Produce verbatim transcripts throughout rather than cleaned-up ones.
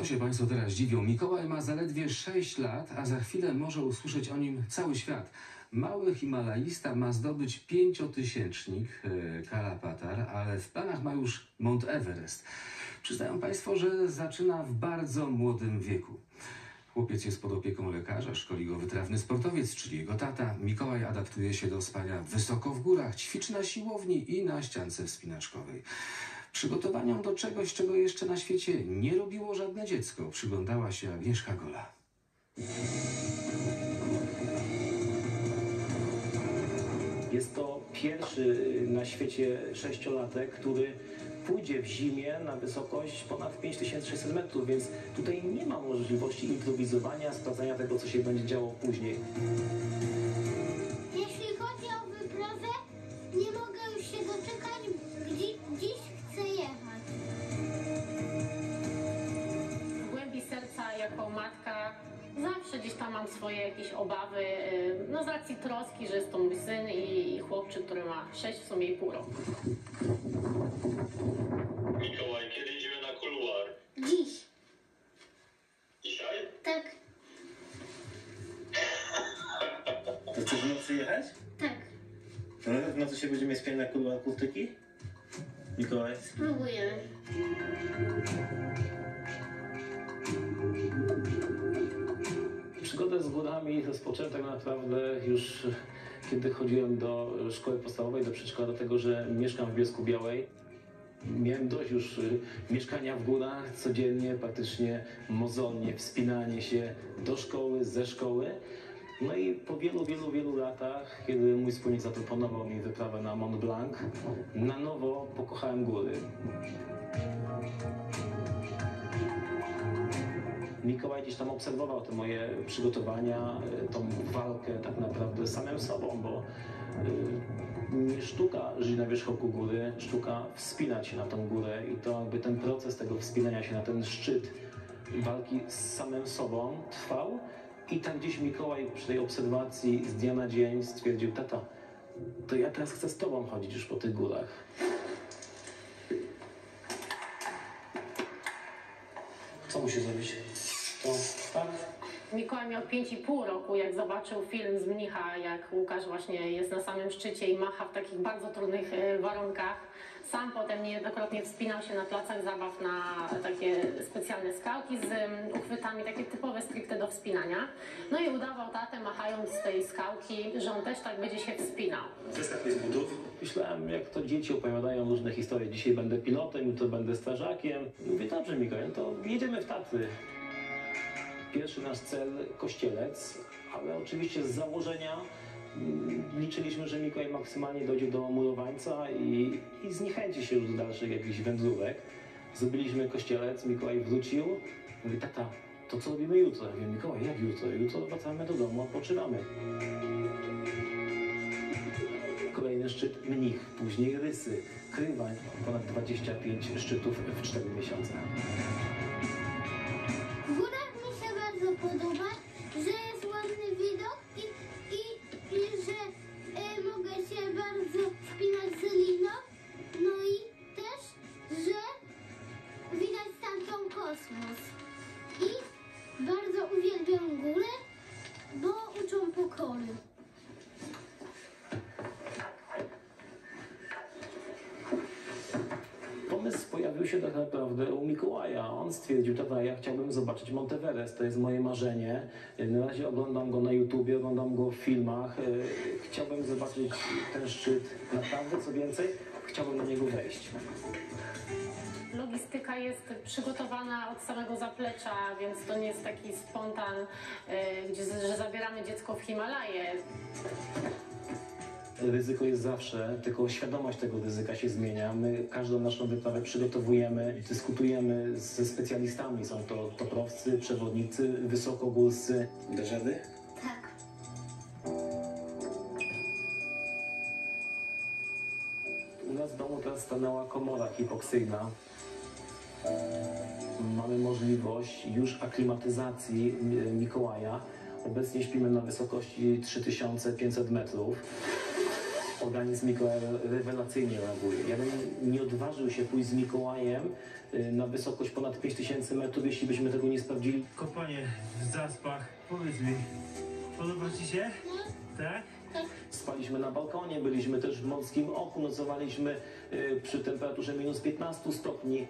Co się Państwo teraz dziwią? Mikołaj ma zaledwie sześć lat, a za chwilę może usłyszeć o nim cały świat. Mały himalaista ma zdobyć pięciotysięcznik e, Kalapatar, ale w planach ma już Mount Everest. Przyznają Państwo, że zaczyna w bardzo młodym wieku. Chłopiec jest pod opieką lekarza, szkoli go wytrawny sportowiec, czyli jego tata. Mikołaj adaptuje się do spania wysoko w górach, ćwiczy na siłowni i na ściance wspinaczkowej. Przygotowaniom do czegoś, czego jeszcze na świecie nie robiło żadne dziecko, przyglądała się Agnieszka Gola. Jest to pierwszy na świecie sześciolatek, który pójdzie w zimie na wysokość ponad pięć tysięcy sześćset metrów, więc tutaj nie ma możliwości improwizowania, sprawdzania tego, co się będzie działo później. Jeśli chodzi o wyprawę, nie mogę już się doczekać, gdzie, dziś chcę jechać. W głębi serca, jako matka, zawsze gdzieś tam mam swoje jakieś obawy, no z racji troski, że jest to mój syn i chłopczyk, który ma sześć w sumie i pół roku. Mikołaj, kiedy idziemy na kuluar? Dziś. Dzisiaj? Tak, To chcesz w nocy jechać? tak. No, w nocy się będziemy spiać na kuluar kurtyki? Mikołaj? Spróbuję. Przygodę z górami rozpocząłem tak naprawdę już kiedy chodziłem do szkoły podstawowej, do przedszkola, do tego, że mieszkam w Bielsku-Białej. Miałem dość już mieszkania w górach, codziennie, praktycznie mozolnie, wspinanie się do szkoły, ze szkoły. No i po wielu, wielu, wielu latach, kiedy mój wspólnik zaproponował mi wyprawę na Mont Blanc, na nowo pokochałem góry. Mikołaj gdzieś tam obserwował te moje przygotowania, tą walkę tak naprawdę z samym sobą, bo nie sztuka żyć na wierzchołku góry, sztuka wspinać się na tą górę i to jakby ten proces tego wspinania się na ten szczyt walki z samym sobą trwał. I tak gdzieś Mikołaj przy tej obserwacji z dnia na dzień stwierdził: tata, to ja teraz chcę z tobą chodzić już po tych górach. Co musi zrobić? To tak? Mikołaj miał pięć i pół roku, jak zobaczył film z Mnicha, jak Łukasz właśnie jest na samym szczycie i macha w takich bardzo trudnych warunkach. Sam potem niejednokrotnie wspinał się na placach zabaw na takie specjalne skałki z uchwytami, takie typowe stricte do wspinania. No i udawał tatę, machając z tej skałki, że on też tak będzie się wspinał. Zeskakuj z butów. Myślałem, jak to dzieci opowiadają różne historie. Dzisiaj będę pilotem, jutro będę strażakiem. Mówię: dobrze, Mikołaj, no to jedziemy w Tatry. Pierwszy nasz cel Kościelec, ale oczywiście z założenia liczyliśmy, że Mikołaj maksymalnie dojdzie do Murowańca i, i zniechęci się już do dalszych jakichś wędrówek. Zrobiliśmy Kościelec, Mikołaj wrócił. Mówi: tata, to co robimy jutro? Ja mówię: Mikołaj, jak jutro? Jutro wracamy do domu, odpoczywamy. Kolejny szczyt Mnich, później Rysy, Krywań, ponad dwadzieścia pięć szczytów w cztery miesiące. W górach mi się bardzo podoba, że jest ładny widok i, i, i że e, mogę się bardzo wspinać z liną. No i też, że widać stamtąd kosmos. I bardzo uwielbiam góry, bo uczą pokory. Pomysł pojawił się tak naprawdę u Mikołaja. On stwierdził: tata, ja chciałbym zobaczyć Mount Everest, to jest moje marzenie. Na razie oglądam go na YouTubie, oglądam go w filmach. Chciałbym zobaczyć ten szczyt naprawdę, co więcej, chciałbym na niego wejść. Logistyka jest przygotowana od samego zaplecza, więc to nie jest taki spontan, gdzie, że zabieramy dziecko w Himalaje. Ryzyko jest zawsze, tylko świadomość tego ryzyka się zmienia. My każdą naszą wyprawę przygotowujemy, dyskutujemy ze specjalistami. Są to toprowcy, przewodnicy wysokogórscy. Dasz rady? Tak. U nas w domu teraz stanęła komora hipoksyjna. Mamy możliwość już aklimatyzacji Mikołaja. Obecnie śpimy na wysokości trzy tysiące pięćset metrów. Organizm Mikołaja rewelacyjnie reaguje. Ja bym nie odważył się pójść z Mikołajem y, na wysokość ponad pięć tysięcy metrów, jeśli byśmy tego nie sprawdzili. Kopanie w zaspach. Powiedz mi, podoba ci się? Tak? Spaliśmy na balkonie, byliśmy też w Morskim Oku, nocowaliśmy y, przy temperaturze minus piętnaście stopni.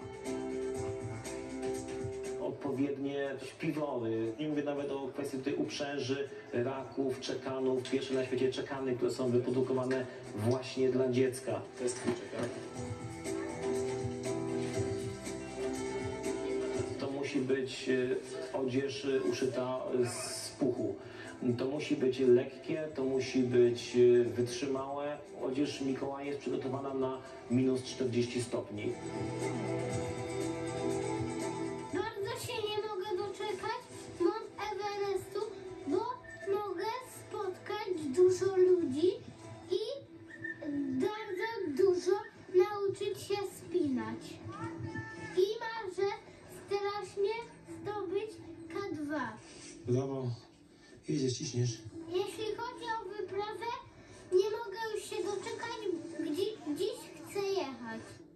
Odpowiednie śpiwory. Nie mówię nawet o kwestii tutaj uprzęży, raków, czekanów. Pierwsze na świecie czekany, które są wyprodukowane właśnie dla dziecka. To jest twój czekan. To musi być y, odzież y, uszyta z puchu. To musi być lekkie, to musi być y, wytrzymałe. Odzież Mikołaja jest przygotowana na minus czterdzieści stopni. Bardzo się nie mogę doczekać Mount Everestu, bo mogę spotkać dużo ludzi i bardzo dużo nauczyć się spinać. I marzę strasznie zdobyć K dwa. Brawo. Jedziesz, ciśniesz. Jeśli chodzi o wyprawę, nie mogę już się doczekać, gdzie dziś chcę jechać.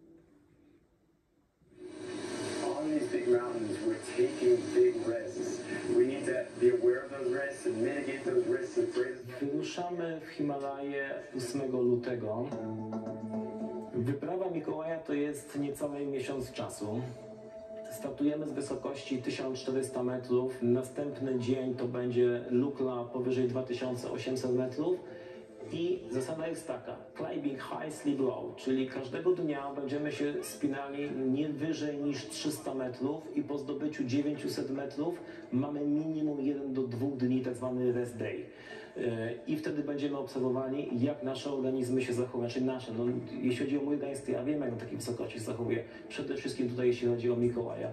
On these big mountains, we're taking big risks. We need to be aware of those risks and mitigate those risks and create. Wyruszamy w Himalaje ósmego lutego. Wyprawa Mikołaja to jest niecały miesiąc czasu. Startujemy z wysokości tysiąc czterysta metrów. Następny dzień to będzie Lukla powyżej dwa tysiące osiemset metrów. I zasada jest taka, climbing high, sleep low, czyli każdego dnia będziemy się spinali nie wyżej niż trzysta metrów i po zdobyciu dziewięćset metrów mamy minimum jeden do dwóch dni, tak zwany rest day. I wtedy będziemy obserwowali, jak nasze organizmy się zachowują, czyli nasze. No, jeśli chodzi o mój organizm, to ja wiem, jak na takiej wysokości się zachowuje. Przede wszystkim tutaj, jeśli chodzi o Mikołaja.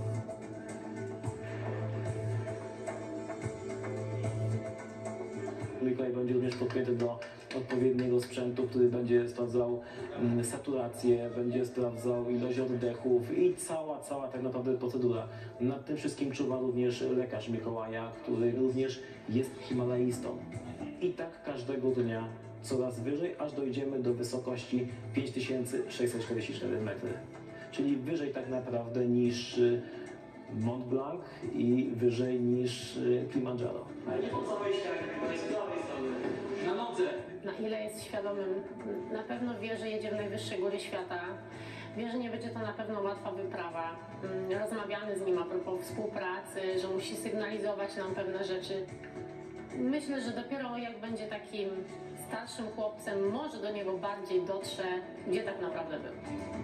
Mikołaj będzie również podpięty do odpowiedniego sprzętu, który będzie sprawdzał mm, saturację, będzie sprawdzał ilość oddechów i cała, cała tak naprawdę procedura. Nad tym wszystkim czuwa również lekarz Mikołaja, który również jest himalaistą. I tak każdego dnia coraz wyżej, aż dojdziemy do wysokości pięć tysięcy sześćset czterdzieści cztery metry. Czyli wyżej tak naprawdę niż y, Mont Blanc i wyżej niż y, Kilimandżaro. Ale nie po całej ścianie, tylko jest z prawej strony. Na nodze. Na ile jest świadomym, na pewno wie, że jedzie w najwyższe góry świata. Wie, że nie będzie to na pewno łatwa wyprawa. Mm, Rozmawiamy z nim a propos współpracy, że musi sygnalizować nam pewne rzeczy. Myślę, że dopiero jak będzie takim starszym chłopcem, może do niego bardziej dotrze, gdzie tak naprawdę był.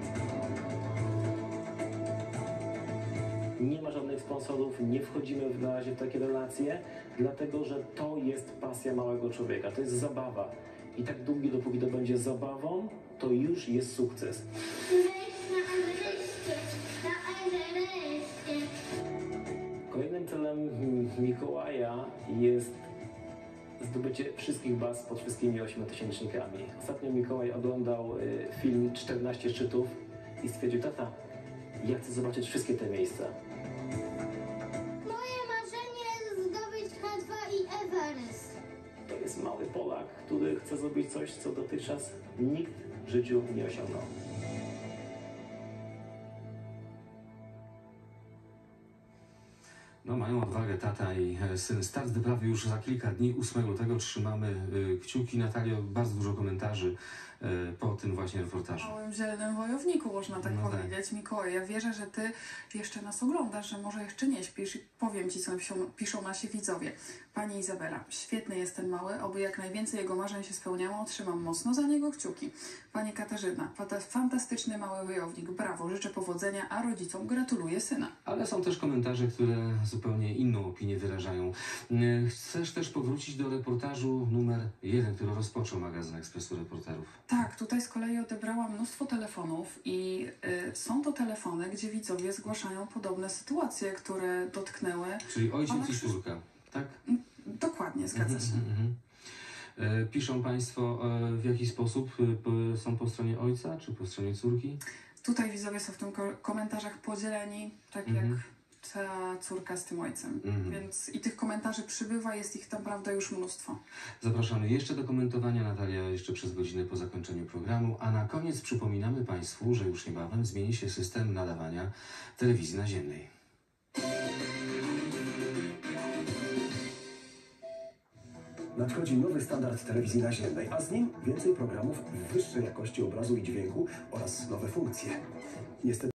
Nie ma żadnych sponsorów, nie wchodzimy w- na razie w takie relacje, dlatego że to jest pasja małego człowieka, to jest zabawa. I tak długo, dopóki to będzie zabawą, to już jest sukces. Leć na Everestie, na Everestie. Kolejnym celem mm, Mikołaja jest zdobycie wszystkich baz pod wszystkimi ośmiotysięcznikami. Ostatnio Mikołaj oglądał y, film czternaście szczytów i stwierdził, tata, ja chcę zobaczyć wszystkie te miejsca. Moje marzenie zdobyć K dwa i Everest. To jest mały Polak, który chce zrobić coś, co dotychczas nikt w życiu nie osiągnął. No, mają odwagę tata i e, syn. Start wyprawy już za kilka dni, ósmego lutego. Trzymamy e, kciuki. Natalio, bardzo dużo komentarzy e, po tym właśnie reportażu. Małym zielonym wojowniku, można tak No tak. powiedzieć. Mikołaj, ja wierzę, że ty jeszcze nas oglądasz, że może jeszcze nie śpisz i powiem ci, co piszą, piszą nasi widzowie. Pani Izabela, świetny jest ten mały, oby jak najwięcej jego marzeń się spełniało, trzymam mocno za niego kciuki. Pani Katarzyna, fata- fantastyczny mały wojownik, brawo, życzę powodzenia, a rodzicom gratuluję syna. Ale są też komentarze, które zupełnie inną opinię wyrażają. E, Chcesz też powrócić do reportażu numer jeden, który rozpoczął magazyn Ekspresu Reporterów. Tak, tutaj z kolei odebrałam mnóstwo telefonów i y, są to telefony, gdzie widzowie zgłaszają podobne sytuacje, które dotknęły. Czyli ojciec Pana i Krzyż- córka, tak? Dokładnie, zgadza się. Mhm, mhm. E, Piszą Państwo, e, w jaki sposób e, po- są po stronie ojca czy po stronie córki? Tutaj widzowie są w tym ko- komentarzach podzieleni, tak Mhm. jak ta córka z tym ojcem. Mhm. Więc i tych komentarzy przybywa, jest ich naprawdę już mnóstwo. Zapraszamy jeszcze do komentowania, Natalia, jeszcze przez godzinę po zakończeniu programu. A na koniec przypominamy Państwu, że już niebawem zmieni się system nadawania telewizji naziemnej. Nadchodzi nowy standard telewizji naziemnej, a z nim więcej programów wyższej jakości obrazu i dźwięku oraz nowe funkcje. Niestety